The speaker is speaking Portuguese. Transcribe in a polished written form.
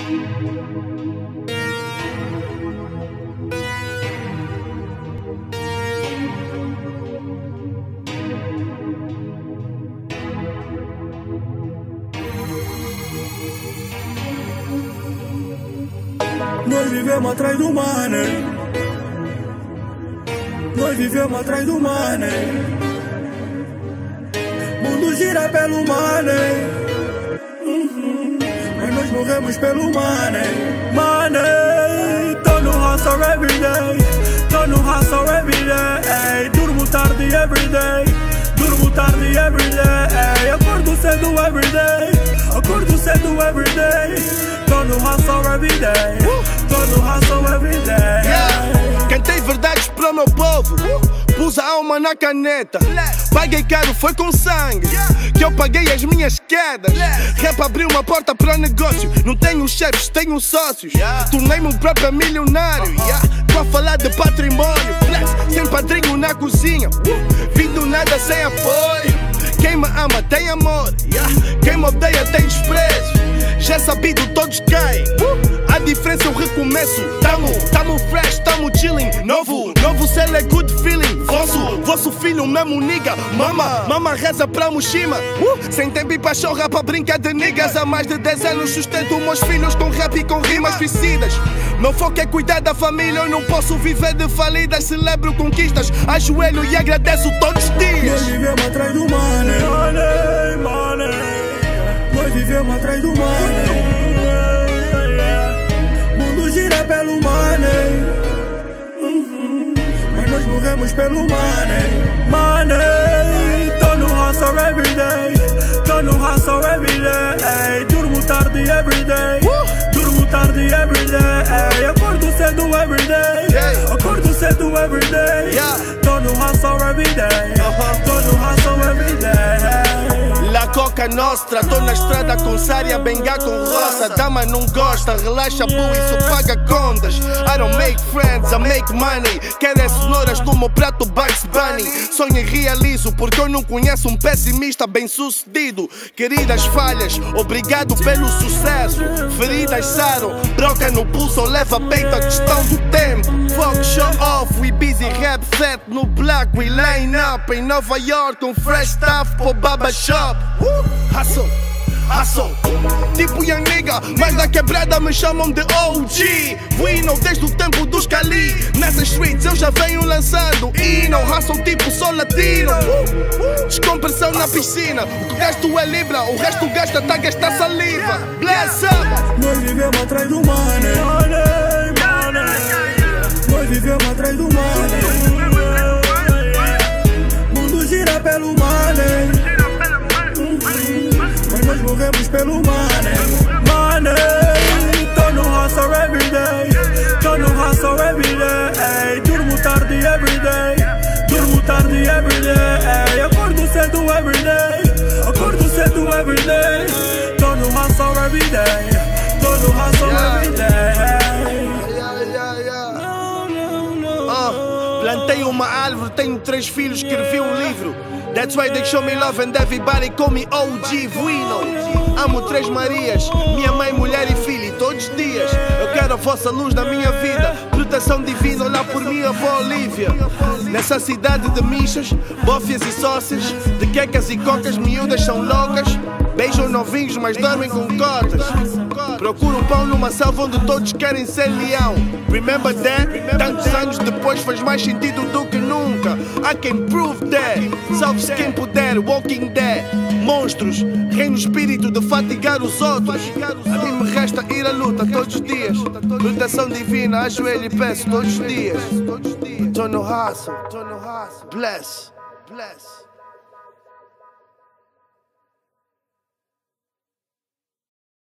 Nós vivemos atrás do money. Nós vivemos atrás do money. Mundo gira pelo money. Mas nós morremos pelo money. Money. Tô no hustle everyday. Tô no hustle everyday. Durmo tarde everyday. Durmo tarde everyday. Acordo cedo everyday. Acordo cedo everyday. Tô no hustle everyday. Tô no hustle everyday. Cantei verdades para o meu povo. Pus a alma na caneta. Paguei caro, foi com sangue que eu paguei as minhas quedas. Rap abriu uma porta para o negócio. Não tenho chefes, tenho sócios. Tornei-me um próprio milionário. Tô a falar de patrimônio. Sem padrinho na cozinha. Vim do nada sem apoio. Quem me ama tem amor. Quem me odeia tem desprezo. Já é sabido, todos caem. A diferença eu recomeço. Tamo fresh, tamo chilling. Novo céu é good feeling. Vosso filho mesmo nigga. Mama reza pra Mushima. Sem tempo e pachorra pra brincar de niggas. Há mais de 10 anos sustento meus filhos com rap e com rimas suicidas. Meu foco é cuidar da família. Eu não posso viver de falidas. Celebro conquistas, ajoelho e agradeço todos os dias. Nós vivemos atrás do money. Nós vivemos atrás do money. Mundo gira pelo money. Mas nós morremos pelo money. Money. Tô no hustle everyday. Tô no hustle everyday. Durmo tarde everyday. Durmo tarde everyday. Acordo cedo everyday. Acordo cedo everyday. Tô no hustle everyday. Tô no hustle everyday. La Coca Nostra, tô na estrada com Sária, Bengá com roça. Dama não gosta, relaxa, boo, isso paga contas. I don't make friends, I make money. Quero é cenouras no meu prato Bugs Bunny. Sonho e realizo, porque eu não conheço um pessimista bem sucedido. Queridas falhas, obrigado pelo sucesso. Feridas saram, broca no pulso, leva peito a questão do tempo. Fuck show off, we busy rap set no black. We line up em Nova York com fresh stuff pro Baba Shop. Hustle, hustle, tipo young nigga, mas na quebrada me chamam de OG. Wino desde o tempo dos Cali. Nessas streets eu já venho lançando. E não hustle tipo só latino. Descompressão na piscina. O que gasto é libra, o resto gasta tá a gastar saliva. Bless up. Nós vivemos atrás do money. Nós vivemos atrás do money. Mundo gira pelo money. Mas nós morremos pelo money. Money. Tô no hustle everyday. Tô no hustle everyday. Durmo tarde everyday. Durmo tarde everyday. Acordo cedo everyday. Acordo cedo everyday. Tô no hustle everyday. Tô no hustle everyday. Plantei uma árvore, tenho 3 filhos, escrevi um livro. That's why they show me love and everybody call me OG Wino. Amo 3 Marias, minha mãe, mulher e filho, e todos os dias eu quero a vossa luz na minha vida. Proteção divina, olhar por minha avó Olívia. Nessa cidade de michas, bófias e sócias, de quecas e cocas, miúdas são loucas. Beijam novinhos, mas dormem com cotas. Procuro pão numa selva onde todos querem ser leão. Remember that? Tantos anos depois faz mais sentido do que nunca. I can prove that. Salve-se quem puder, Walking Dead. Monstros, reino espírito de fatigar os outros. A mim me resta ir à luta todos os dias. Proteção divina, ajoelho e peço todos os dias. Tô no hustle, bless.